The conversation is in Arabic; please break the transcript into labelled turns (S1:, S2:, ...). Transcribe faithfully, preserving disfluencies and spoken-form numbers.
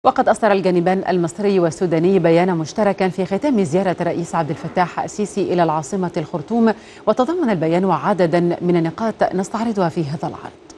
S1: وقد أصدر الجانبان المصري والسوداني بيانا مشتركا في ختام زيارة الرئيس عبد الفتاح السيسي إلى العاصمة الخرطوم، وتضمن البيان عددا من النقاط نستعرضها في هذا العرض.